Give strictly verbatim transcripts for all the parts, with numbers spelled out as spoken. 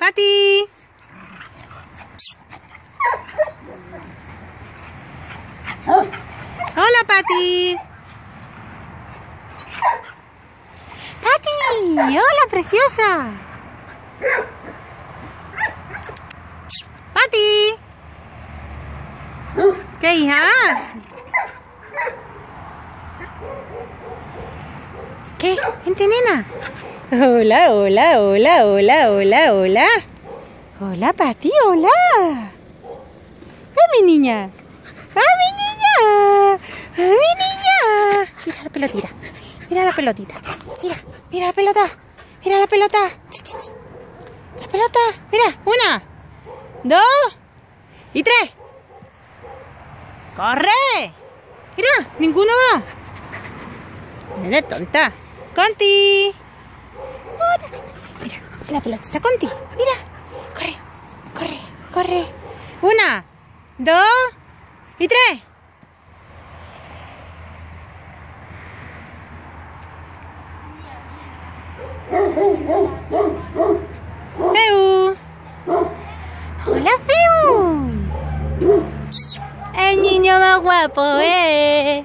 ¡Pati! ¡Hola, Pati! ¡Pati! ¡Hola, preciosa! ¡Pati! ¿Qué, hija? ¿Qué? Vente, nena. Hola, hola, hola, hola, hola, hola. Hola, Pati, hola. ¡Ah, mi niña! ¡Ah, mi niña! ¡Ah, mi niña! Mira la pelotita. Mira la pelotita. Mira, mira la pelota. Mira la pelota. La pelota. Mira, una, dos y tres. ¡Corre! Mira, ninguno va. Mira, tonta. Conti. Hola. Mira, la pelotita, Conti. Mira. Corre, corre, corre. Una, dos y tres. Feu. Hola, Feu. El niño más guapo, eh.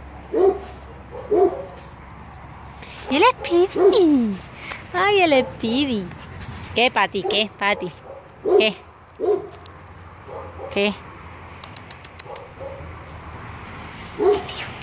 Y él es Pidi. Ay, él es Pidi. ¿Qué, Pati? ¿Qué, Pati? ¿Qué? ¿Qué?